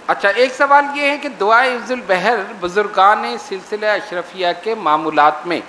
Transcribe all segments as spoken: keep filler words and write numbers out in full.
اچھا، ایک سوال یہ ہے کہ دعائے حفظ البحر بزرگان سلسلہ اشرفیہ کے معمولات میں،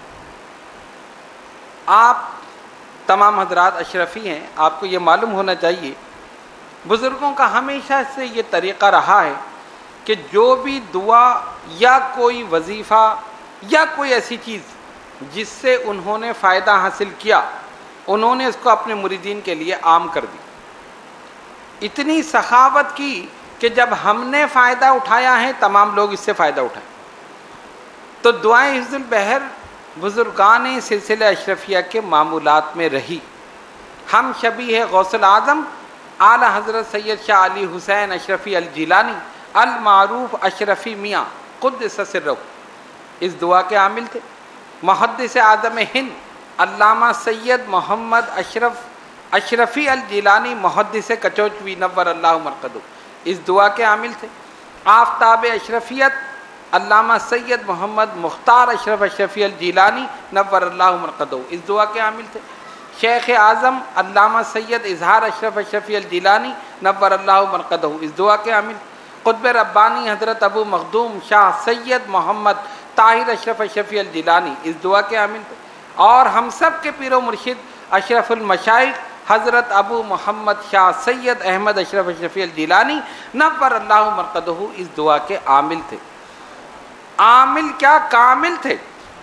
آپ تمام حضرات اشرفی ہیں، آپ کو یہ معلوم ہونا چاہیے بزرگوں کا ہمیشہ سے یہ طریقہ رہا ہے کہ جو بھی دعا یا کوئی وظیفہ یا کوئی ایسی چیز جس سے انہوں نے فائدہ حاصل کیا، انہوں نے اس کو اپنے مریدین کے لیے عام کر دی، اتنی سخاوت کی کہ جب ہم نے فائدہ اٹھایا ہے تمام لوگ اس سے فائدہ اٹھائیں۔ تو دعائیں حفظ البحر بزرگان سلسلہ اشرفیہ کے معمولات میں رہی۔ ہم شبیہ غوث الاعظم اعلی حضرت سید شاہ علی حسین اشرفی الجیلانی المعروف اشرفی میاں قدس سرہ اس دعا کے عامل تھے۔ محدث اعظم ہند علامہ سید محمد اشرف اشرفی الجیلانی محدث کچوچوی نور اللہ مرقدہ اس دعا کے عامل تھے۔ آفتاب اشرفیت علامہ سید محمد مختار اشرف اشرفی الجیلانی نور اللہ مرقدہ اس دعا کے عامل تھے۔ شیخ اعظم علامہ سید اظہار اشرف اشرفی الجیلانی نور اللہ مرقدہ اس دعا کے عامل۔ قطب ربانی حضرت ابو مخدوم شاہ سید محمد طاہر اشرف اشرفی الجیلانی اس دعا کے عامل تھے۔ اور ہم سب کے پیر و مرشد اشرف المشائخ حضرت ابو محمد شاہ سید احمد اشرف اشرفی الجیلانی نور اللہ مرقدہ اس دعا کے عامل تھے۔ عامل کیا، کامل تھے۔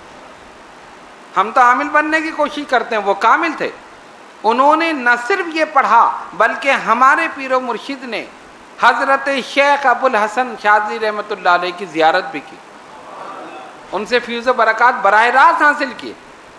ہم تو عامل بننے کی کوشش کرتے ہیں، وہ کامل تھے۔ انہوں نے نہ صرف یہ پڑھا بلکہ ہمارے پیر و مرشد نے حضرت شیخ ابو الحسن شاذلی رحمۃ اللہ علیہ کی زیارت بھی کی، ان سے فیض و برکات براہ راست حاصل کیے۔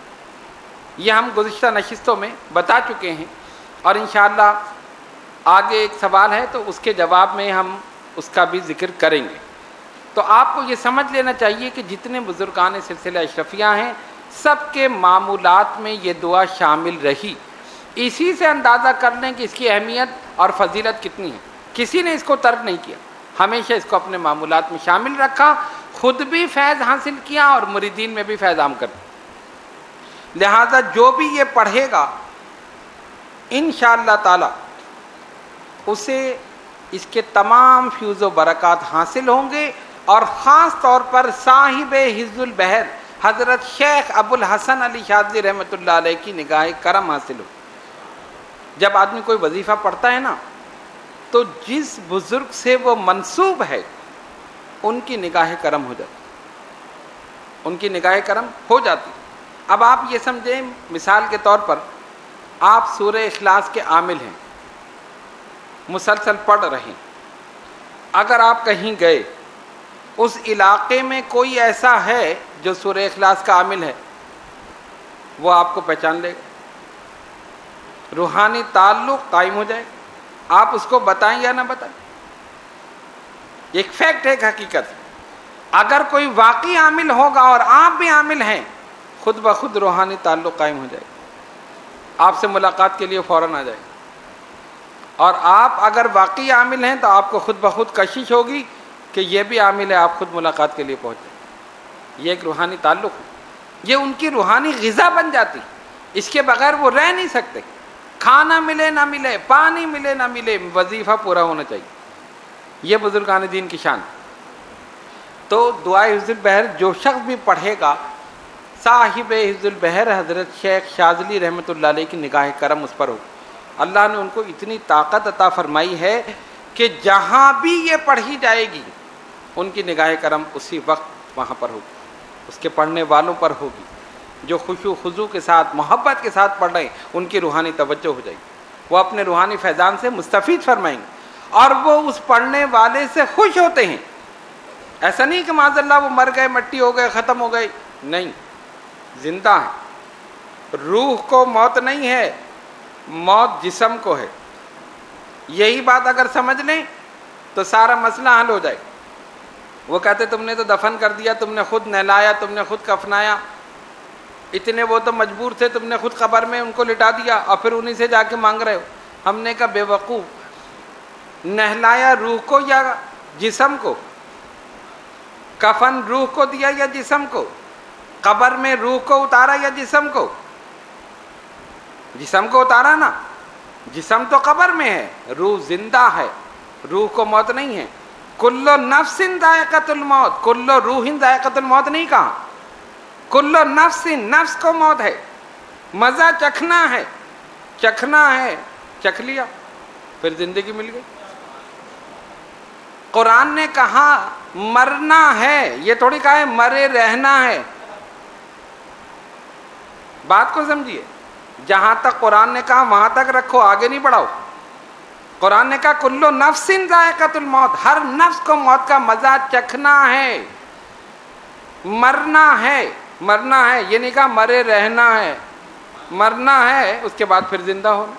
یہ ہم گزشتہ نشستوں میں بتا چکے ہیں، اور انشاءاللہ آگے ایک سوال ہے تو اس کے جواب میں ہم اس کا بھی ذکر کریں گے۔ تو آپ کو یہ سمجھ لینا چاہیے کہ جتنے بزرگان سلسلہ اشرفیہ ہیں سب کے معمولات میں یہ دعا شامل رہی۔ اسی سے اندازہ کر لیں کہ اس کی اہمیت اور فضیلت کتنی ہے۔ کسی نے اس کو ترک نہیں کیا، ہمیشہ اس کو اپنے معمولات میں شامل رکھا، خود بھی فیض حاصل کیا اور مریدین میں بھی فیض عام کر دیا۔ لہذا جو بھی یہ پڑھے گا انشاءاللہ تعالی اسے اس کے تمام فیض و برکات حاصل ہوں گے، اور خاص طور پر صاحب حفظ البحر حضرت شیخ ابو الحسن علی شاذلی رحمۃ اللہ علیہ کی نگاہ کرم حاصل ہو۔ جب آدمی کوئی وظیفہ پڑھتا ہے نا تو جس بزرگ سے وہ منسوب ہے ان کی نگاہ کرم ہو جاتی، ان کی نگاہ کرم ہو جاتی۔ اب آپ یہ سمجھیں، مثال کے طور پر آپ سورہ اخلاص کے عامل ہیں، مسلسل پڑھ رہے ہیں، اگر آپ کہیں گئے اس علاقے میں کوئی ایسا ہے جو سورہ اخلاص کا عامل ہے، وہ آپ کو پہچان لے گا، روحانی تعلق قائم ہو جائے گا، آپ اس کو بتائیں یا نہ بتائیں، ایک فیکٹ ہے، ایک حقیقت ہے۔ اگر کوئی واقعی عامل ہوگا اور آپ بھی عامل ہیں، خود بخود روحانی تعلق قائم ہو جائے گا، آپ سے ملاقات کے لیے فوراً آ جائے گا۔ اور آپ اگر واقعی عامل ہیں تو آپ کو خود بخود کشش ہوگی کہ یہ بھی عامل ہے، آپ خود ملاقات کے لیے پہنچ جائیں۔ یہ ایک روحانی تعلق ہے، یہ ان کی روحانی غذا بن جاتی، اس کے بغیر وہ رہ نہیں سکتے۔ کھانا ملے نہ ملے، پانی ملے نہ ملے، وظیفہ پورا ہونا چاہیے۔ یہ بزرگان دین کی شان۔ تو دعائے حفظ البحر جو شخص بھی پڑھے گا، صاحب حفظ البحر حضرت شیخ شاذلی رحمۃ اللہ علیہ کی نگاہ کرم اس پر ہو۔ اللہ نے ان کو اتنی طاقت عطا فرمائی ہے کہ جہاں بھی یہ پڑھی جائے گی ان کی نگاہ کرم اسی وقت وہاں پر ہوگی، اس کے پڑھنے والوں پر ہوگی۔ جو خشوع خضوع کے ساتھ محبت کے ساتھ پڑھ رہے ہیں ان کی روحانی توجہ ہو جائے گی، وہ اپنے روحانی فیضان سے مستفید فرمائیں گے، اور وہ اس پڑھنے والے سے خوش ہوتے ہیں۔ ایسا نہیں کہ معاذ اللہ وہ مر گئے، مٹی ہو گئے، ختم ہو گئے، نہیں، زندہ ہیں۔ روح کو موت نہیں ہے، موت جسم کو ہے۔ یہی بات اگر سمجھ لیں تو سارا مسئلہ حل ہو جائے۔ وہ کہتے تم نے تو دفن کر دیا، تم نے خود نہلایا، تم نے خود کفنایا، اتنے وہ تو مجبور تھے، تم نے خود قبر میں ان کو لٹا دیا اور پھر انہی سے جا کے مانگ رہے ہو۔ ہم نے کہا بے وقوف، نہلایا روح کو یا جسم کو؟ کفن روح کو دیا یا جسم کو؟ قبر میں روح کو اتارا یا جسم کو؟ جسم کو اتارا نا، جسم تو قبر میں ہے، روح زندہ ہے، روح کو موت نہیں ہے۔ کلو نفس ذائقۃ الموت، کلو روح ذائقۃ الموت نہیں کہا، کلو نفس، نفس کو موت ہے، مزہ چکھنا ہے، چکھنا ہے، چکھ لیا پھر زندگی مل گئی۔ قرآن نے کہا مرنا ہے، یہ تھوڑی کہا ہے مرے رہنا ہے۔ بات کو سمجھیے، جہاں تک قرآن نے کہا وہاں تک رکھو، آگے نہیں بڑھاؤ۔ قرآن نے کہا کلو نفس ذائقۃ الموت، ہر نفس کو موت کا مزہ چکھنا ہے، مرنا ہے، مرنا ہے، یہ نہیں کہا مرے رہنا ہے، مرنا ہے اس کے بعد پھر زندہ ہونا۔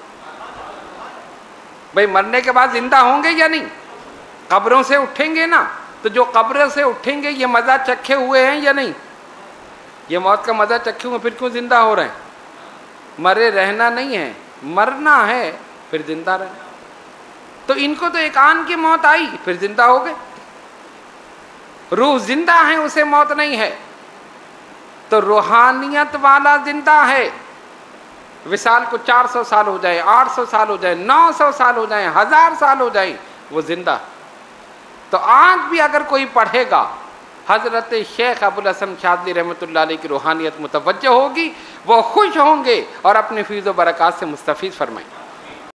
بھئی مرنے کے بعد زندہ ہوں گے یا نہیں؟ قبروں سے اٹھیں گے نا، تو جو قبروں سے اٹھیں گے یہ مزہ چکھے ہوئے ہیں یا نہیں؟ یہ موت کا مزہ چکھے ہوئے پھر کیوں زندہ ہو رہے ہیں؟ مرے رہنا نہیں ہے، مرنا ہے پھر زندہ رہنا۔ تو ان کو تو ایک آن کی موت آئی پھر زندہ ہو گئے۔ روح زندہ ہے، اسے موت نہیں ہے، تو روحانیت والا زندہ ہے۔ وصال کو چار سو سال ہو جائے، آٹھ سو سال ہو جائے، نو سو سال ہو جائیں، ہزار سال ہو جائیں، وہ زندہ۔ تو آج بھی اگر کوئی پڑھے گا حضرت شیخ ابوالحسن شاذلی رحمۃ اللہ علیہ کی روحانیت متوجہ ہوگی، وہ خوش ہوں گے اور اپنے فیض و برکات سے مستفیض فرمائیں۔